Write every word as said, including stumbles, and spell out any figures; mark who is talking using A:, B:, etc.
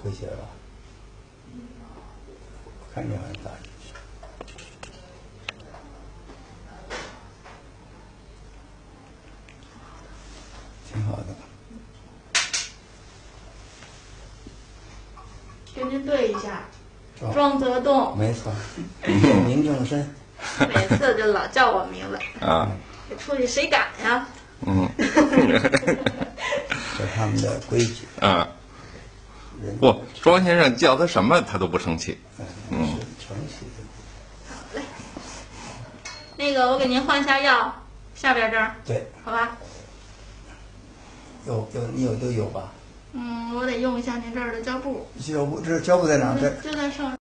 A: 和谐吧？看见好像打进去。挺好的。
B: 跟您对一下，庄则栋。
A: 没错，明正身。
B: 每次就老叫我名字
C: 啊，
B: 这出去谁敢呀？
C: 嗯，
A: 这他们的规矩
C: 啊。不，庄先生叫他什么他都不生气。
A: 嗯，是承袭的。
B: 好嘞，那个我给您换一下药，下边这儿。
A: 对，
B: 好吧。
A: 有有你有都有吧？
B: 嗯，我得用一下您这儿的胶布。
A: 胶布这胶布在哪？在
B: 就在上。